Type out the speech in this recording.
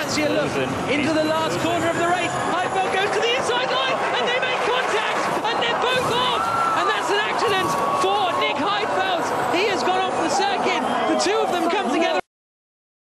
Let's see a look into the last corner of the race. Heifeld goes to